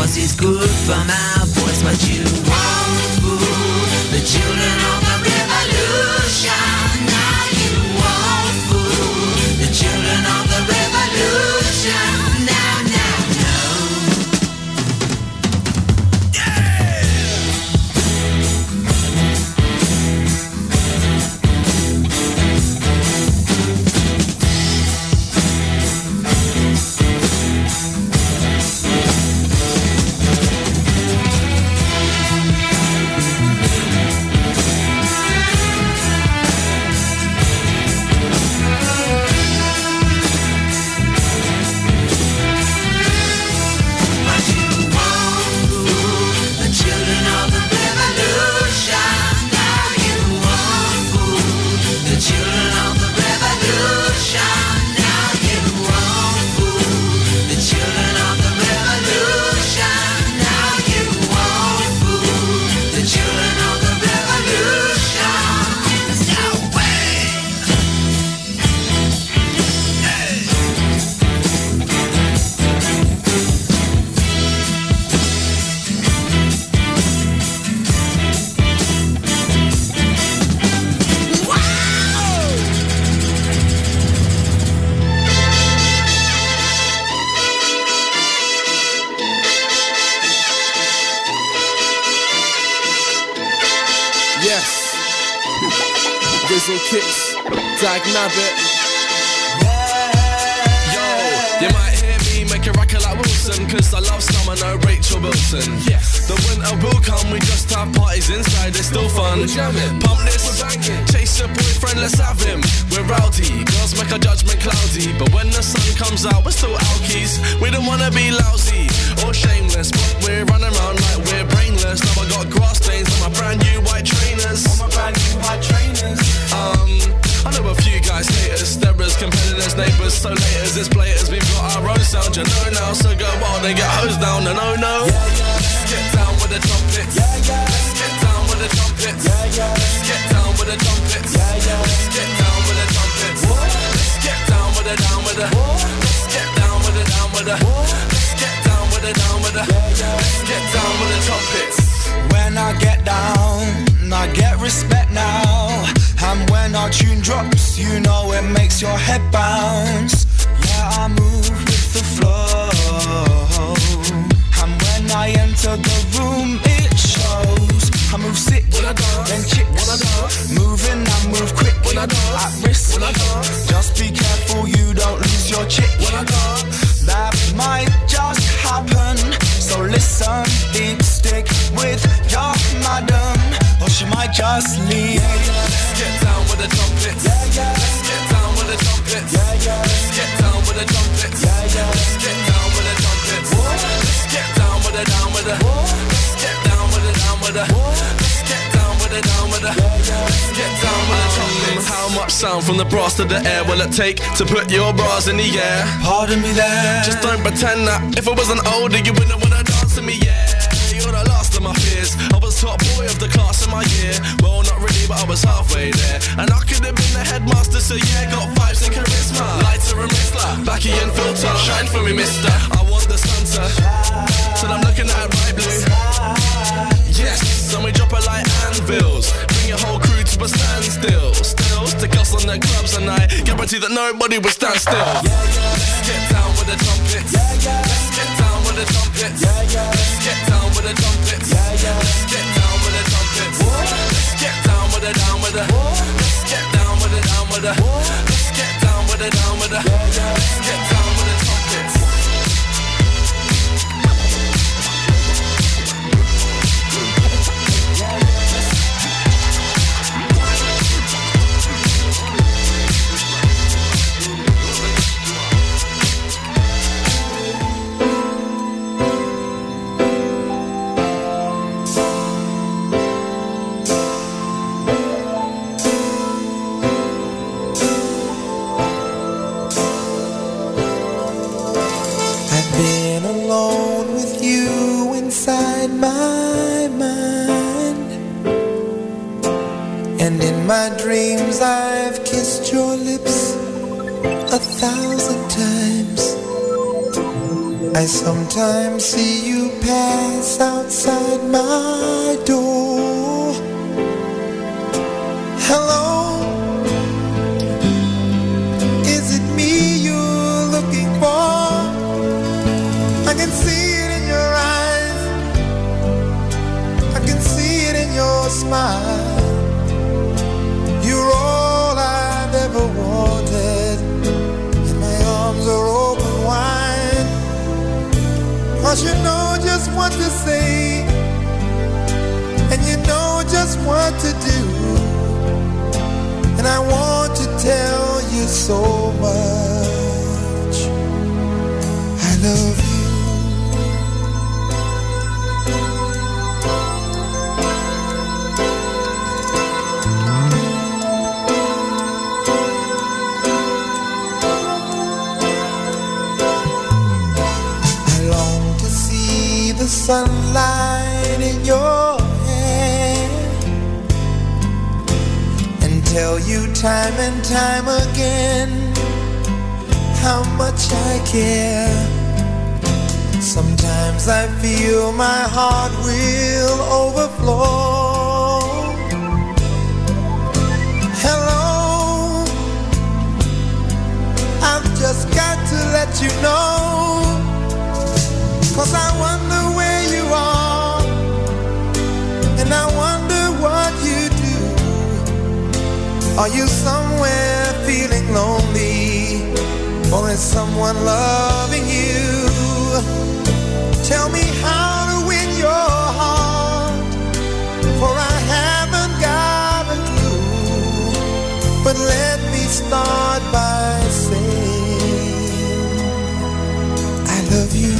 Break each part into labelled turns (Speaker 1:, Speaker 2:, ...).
Speaker 1: 'cause it's good for my voice. But you won't fool the children of the revolution. Now you won't fool the children of the revolution. Now, no.
Speaker 2: Kicks, Dag Nabbit. Yo, you might hear me make a record like Wilson, 'cause I love summer, no Rachel Wilson. Yes, the winter will come, we just have parties inside, it's still fun. We're jamming, pump this, we're banging. Chase your boyfriend, let's have him. We're rowdy, girls make our judgment cloudy, but when the sun comes out, we're still alkies. We don't wanna be lousy or shameless, but we're running around like we're brainless. Now I got grass stains on my brand new white trainers. I know a few guys hate us, sterrers, competitors, neighbours, so laters, it's blaters, we've got our own sound, you know now, so go wild and get hosed down, and oh no. Let's get down with the trumpets. Let's get down with the trumpets. Let's get down with the trumpets. Let's get down with the trumpets. Let's get down with the down with the. Let's get down with the down with the. Let's get down with the down with the. Let's get down with the trumpets.
Speaker 3: When I get down, I get respect now. And when our tune drops, you know it makes your head bounce. Yeah, I move with the flow. And when I enter the room, it shows. I move sick, then chicks. Moving, I move quick, at risk. Just be careful you don't lose your chick. That might just happen, so listen deep, stick with your madam, or she might just leave.
Speaker 2: Let's get down with the trumpets. Let's get down with the trumpets. Let's get down with the trumpets. Let's get down with the trumpets. Let's get down with the down with the. Let's get down with the down with the. Let's get down with the down with the. Let's get down with the trumpets. How much sound from the brass to the air will it take to put your bras in the air?
Speaker 3: Pardon me there.
Speaker 2: Just don't pretend that if I wasn't older you wouldn't wanna dance to me, yeah. You're the last of my fears. I was top boy of the class in my year. Well, not really, but I was halfway there. And I could have been the headmaster, so yeah, got vibes and charisma. Lighter and Whistler, backy and filter. Shine for me, mister. I want the Santa, so I'm looking at bright blue. Yes, and we drop it like anvils. Bring your whole crew to a standstill. Still, stick us on the clubs and I guarantee that nobody will stand still. Let's get down with the trumpets. Let's get down with the trumpets. Let's get down with the trumpets. Let's get down with the trumpets. Let's get down with the down with the. Let's get down with the down with the. Let's get down with the down with the. Let's get down with the trumpets.
Speaker 3: my dreams I've kissed your lips 1,000 times. I sometimes see you pass outside my door. Hello, is it me you're looking for? I can see it in your eyes, I can see it in your smile. You're all I've ever wanted, and my arms are open wide. 'Cause you know just what to say, and you know just what to do. And I want to tell you so much. I love you. The sunlight in your hair, and tell you time and time again how much I care. Sometimes I feel my heart will overflow. Hello, I've just got to let you know, 'cause I wonder where you are, and I wonder what you do. Are you somewhere feeling lonely, or is someone loving you? Tell me how to win your heart, for I haven't got a clue. But let me start by saying I love you.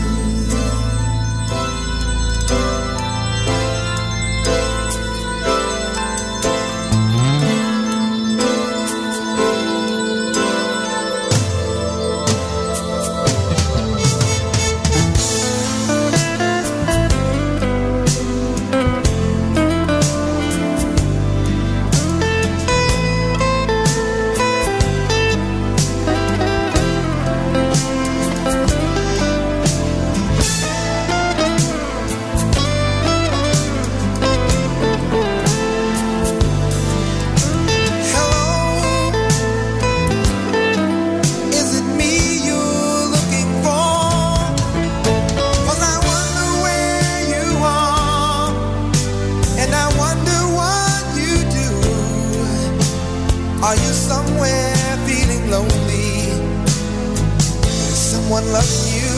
Speaker 3: Are you somewhere feeling lonely? Is someone loving you?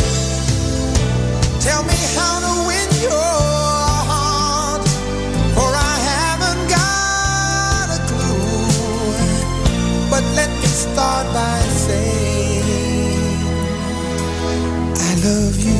Speaker 3: Tell me how to win your heart, for I haven't got a clue. But let me start by saying I love you.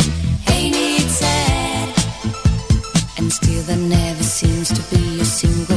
Speaker 4: Seems to be a single